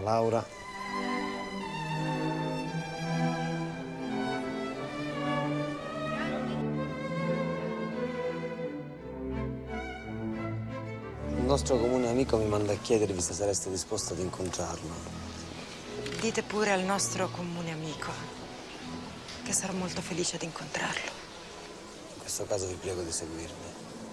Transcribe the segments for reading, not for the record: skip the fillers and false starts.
Laura. Il nostro comune amico mi manda a chiedervi se sareste disposto ad incontrarlo. Dite pure al nostro comune amico che sarò molto felice di incontrarlo. In questo caso vi prego di seguirmi.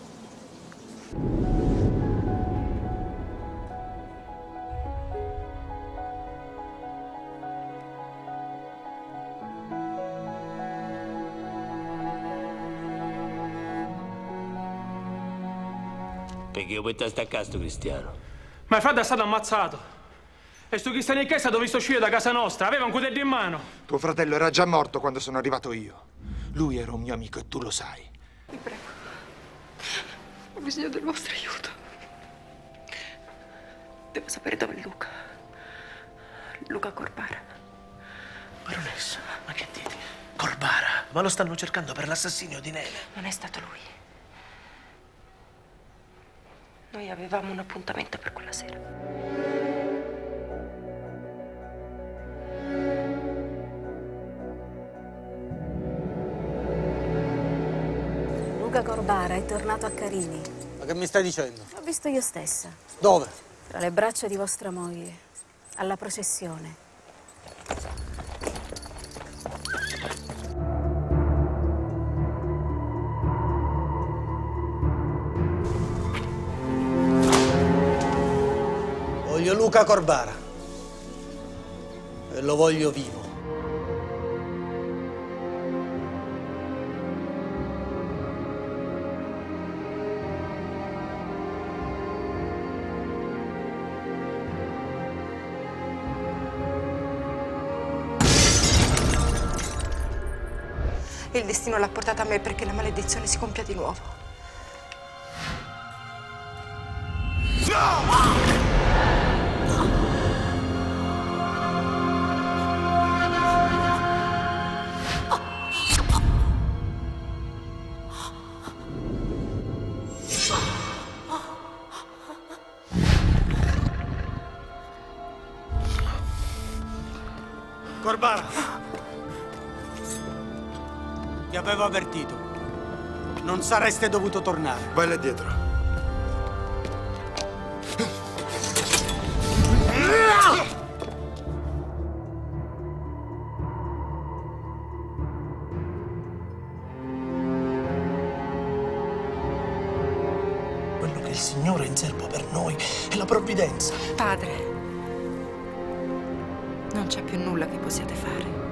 Perché vuoi stare a casa, Cristiano? Ma il fratello è stato ammazzato. E sto Cristiano in chiesa l'ho visto uscire da casa nostra. Aveva un coltello in mano. Tuo fratello era già morto quando sono arrivato io. Lui era un mio amico e tu lo sai. Vi prego. Ho bisogno del vostro aiuto. Devo sapere dove è Luca. Luca Corbara. Baronessa, ma che dite? Corbara? Ma lo stanno cercando per l'assassinio di Nele. Non è stato lui. Noi avevamo un appuntamento per quella sera. Luca Corbara è tornato a Carini. Ma che mi stai dicendo? L'ho visto io stessa. Dove? Tra le braccia di vostra moglie, alla processione. Voglio Luca Corbara. E lo voglio vivo. Il destino l'ha portata a me perché la maledizione si compia di nuovo. Corbara! Ti avevo avvertito. Non sareste dovuto tornare. Vai là dietro. Quello che il Signore è in serbo per noi è la provvidenza. Padre, non c'è più nulla che possiate fare.